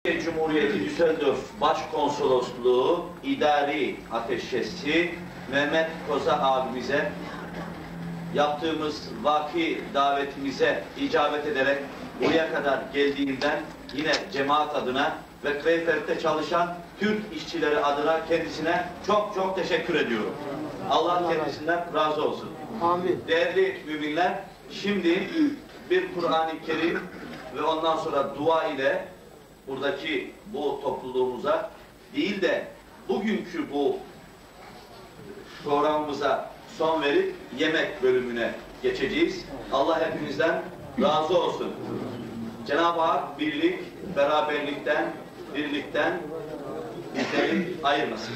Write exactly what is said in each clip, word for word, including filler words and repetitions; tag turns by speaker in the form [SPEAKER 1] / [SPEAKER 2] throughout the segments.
[SPEAKER 1] Türkiye Cumhuriyeti Düsseldorf Başkonsolosluğu İdari Ateşesi Mehmet Koza abimize yaptığımız vaki davetimize icabet ederek buraya kadar geldiğinden yine cemaat adına ve Krefeld çalışan Türk işçileri adına kendisine çok çok teşekkür ediyorum. Allah kendisinden razı olsun.
[SPEAKER 2] Amin.
[SPEAKER 1] Değerli müminler, şimdi bir Kur'an-ı Kerim ve ondan sonra dua ile buradaki bu topluluğumuza değil de bugünkü bu programımıza son verip yemek bölümüne geçeceğiz. Allah hepinizden razı olsun. Cenab-ı Hak birlik, beraberlikten, birlikten bizleri ayırmasın.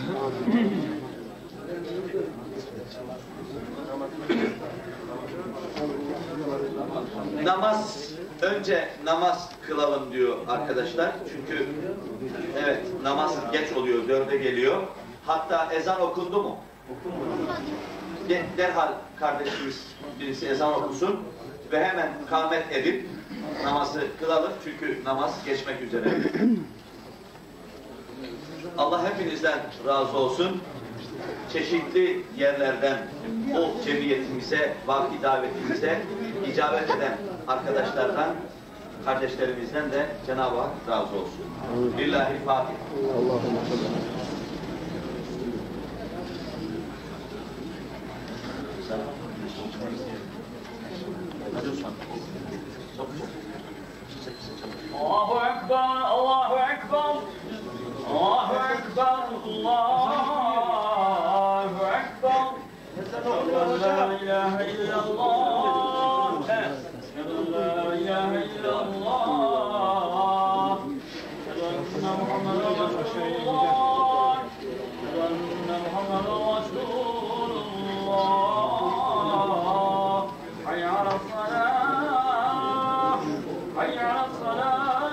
[SPEAKER 1] Namaz, önce namaz kılalım diyor arkadaşlar. Çünkü evet, namaz geç oluyor, dörde geliyor. Hatta ezan okundu mu? De, derhal kardeşimiz birisi ezan okusun ve hemen kâmet edip namazı kılalım. Çünkü namaz geçmek üzere. Allah hepinizden razı olsun. Çeşitli yerlerden bu cemiyetimize, vaki davetimize icabet eden arkadaşlardan, kardeşlerimizden de Cenab-ı Hak razı olsun. Lillahi Fatiha.
[SPEAKER 2] Allahümme
[SPEAKER 3] Allahu Ekber, Allahu Ekber, Allahu Ekber, Allahu Ekber. La ilahe illallah, la ilahe illallah. Enne Muhammeden Resulullah, enne Muhammeden Resulullah. Hayya alel salah, hayya alel salah.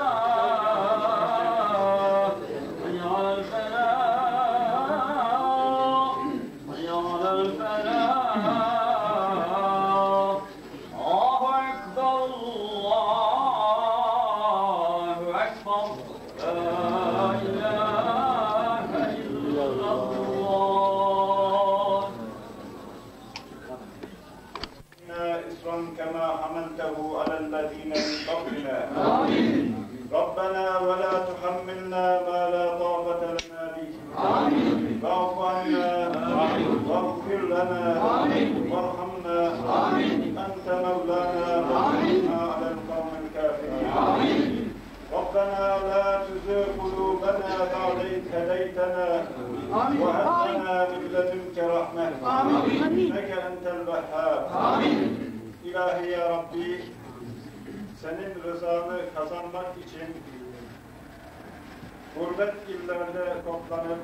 [SPEAKER 4] كما حملته على الذين من قبلنا ربنا ولا تحملنا ما لا طاقة لنا به واعف عنا واغفر لنا وارحمنا أنت مولانا وانصرنا على القوم الكافرين ربنا لا تزغ قلوبنا بعد إذ هديتنا وهب لنا من لدنك رحمة إنك أنت الوهاب İlahi ya Rabbi, senin rızanı kazanmak için gurbet illerde toplanıp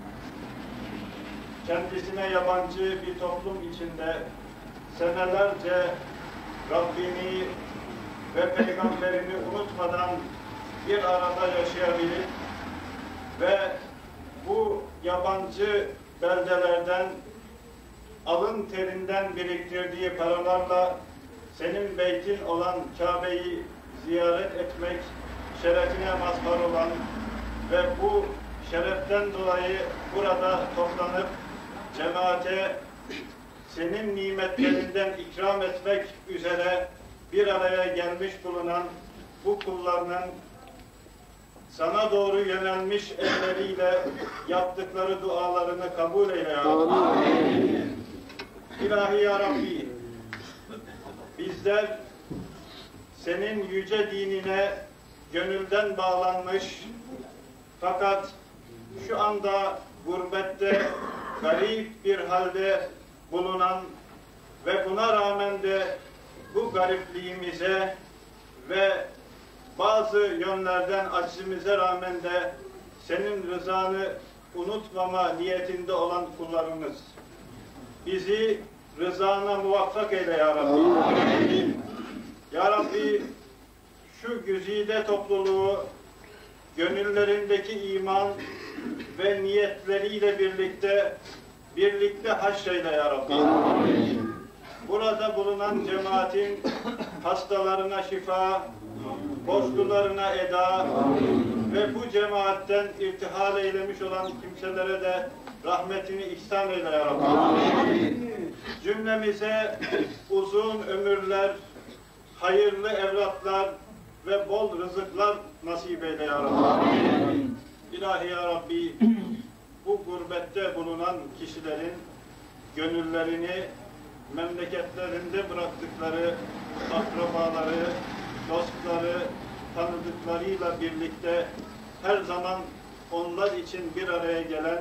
[SPEAKER 4] kendisine yabancı bir toplum içinde senelerce Rabbini ve Peygamberini unutmadan bir arada yaşayabilir ve bu yabancı beldelerden alın terinden biriktirdiği paralarla senin beytin olan Kabe'yi ziyaret etmek şerefine mazhar olan ve bu şereften dolayı burada toplanıp cemaate senin nimetlerinden ikram etmek üzere bir araya gelmiş bulunan bu kullarının sana doğru yönelmiş elleriyle yaptıkları dualarını kabul eyle ya Rabbi. İlahi ya Rabbi, bizler senin yüce dinine gönülden bağlanmış fakat şu anda gurbette garip bir halde bulunan ve buna rağmen de bu garipliğimize ve bazı yönlerden aczimize rağmen de senin rızanı unutmama niyetinde olan kullarımız. Bizi rızana muvaffak eyle ya Rabbi. Amin. Ya Rabbi, şu güzide topluluğu gönüllerindeki iman ve niyetleriyle birlikte birlikte haşreyle ya Rabbi. Amin. Burada bulunan cemaatin hastalarına şifa, borçlularına eda, ve bu cemaatten irtihal eylemiş olan kimselere de rahmetini ihsan eyle ya Rabbi. Amin. Cümlemize uzun ömürler, hayırlı evlatlar ve bol rızıklar nasip eyle ya Rabbi. Amin. İlahi ya Rabbi, bu gurbette bulunan kişilerin gönüllerini memleketlerinde bıraktıkları akrabaları, dostları, tanıdıklarıyla birlikte her zaman onlar için bir araya gelen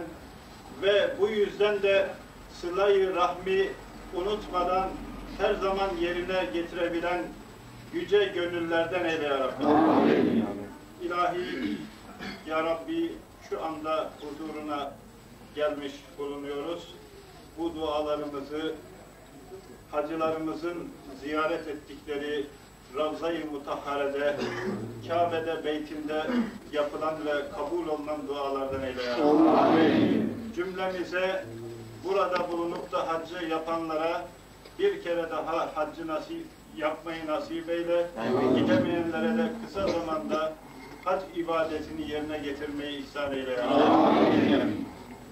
[SPEAKER 4] ve bu yüzden de sıla-i rahmi unutmadan her zaman yerine getirebilen yüce gönüllerden eyle ya Rabbi. Amin. İlahi ya Rabbi, şu anda huzuruna gelmiş bulunuyoruz. Bu dualarımızı hacılarımızın ziyaret ettikleri Ravza-i Mutahhare'de, Kabe'de, Beyt'inde yapılan ve kabul olunan dualardan eyle ya Rabbi. Cümlemize burada bulunup da haccı yapanlara bir kere daha haccı nasip yapmayı nasip eyle. Amin. Gidemeyenlere de kısa zamanda hac ibadetini yerine getirmeyi ihsan eyle ya Rabbi. Amin.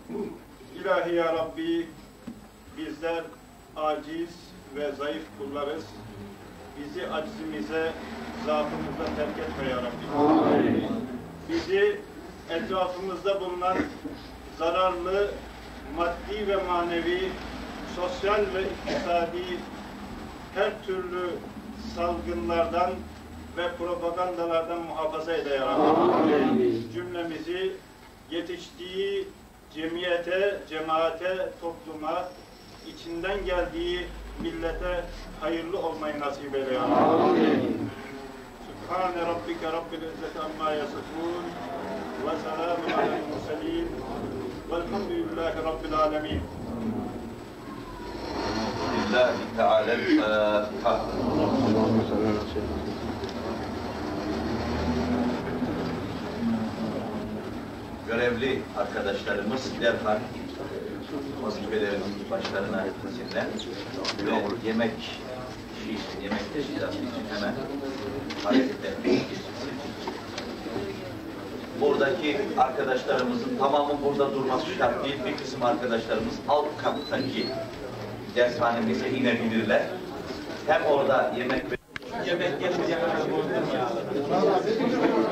[SPEAKER 4] İlahi ya Rabbi, bizler aciz ve zayıf kullarız. Bizi aczimize, zaafımıza terk etme ya Rabbi. Amin. Bizi etrafımızda bulunan zararlı, maddi ve manevi, sosyal ve iktisadi her türlü salgınlardan ve propagandalardan muhafaza eyle ya Rabbi. Cümlemizi yetiştiği cemiyete, cemaate, topluma, içinden geldiği millete hayırlı olmayı nasip eyle ya Rabbi. Sübhane Rabbike Rabbil İzzeti amma yasifun ve selamun alel murselin velhamdülillahi Rabbil alemin.
[SPEAKER 1] Lillahi Teala'l-Fatiha. Görevli arkadaşlarımız derhal vazifelerinin başlarına etmesinden ve yemek şiş, yemek teşkilatı için hemen hareketler. Buradaki arkadaşlarımızın tamamı burada durması şart değil. Bir kısım arkadaşlarımız alt kattaki dershanemize inebilirler. Hem orada yemek yemek yapacak.